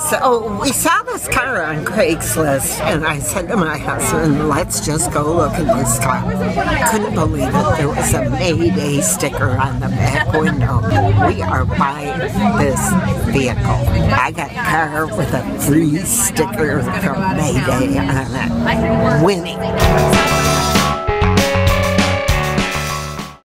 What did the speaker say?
So we saw this car on Craigslist, and I said to my husband, let's just go look at this car. Couldn't believe it. There was a Mayday sticker on the back window. We are buying this vehicle. I got a car with a free sticker from Mayday on it. Winning.